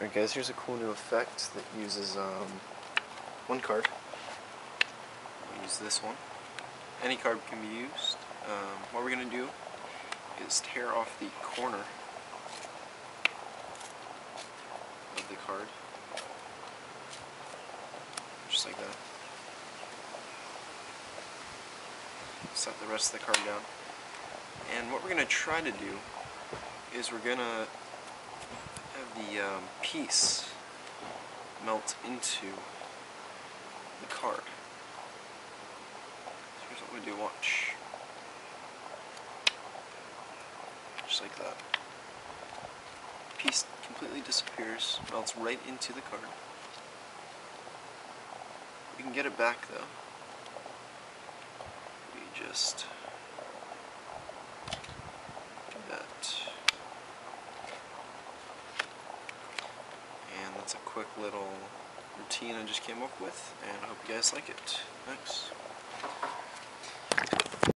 Alright guys, here's a cool new effect that uses one card. We'll use this one. Any card can be used. What we're going to do is tear off the corner of the card. Just like that. Set the rest of the card down. And what we're going to try to do is we're going to have the piece melt into the card. So here's what we do, watch. Just like that. Piece completely disappears, melts right into the card. We can get it back though. We just do that. And that's a quick little routine I just came up with, and I hope you guys like it. Thanks.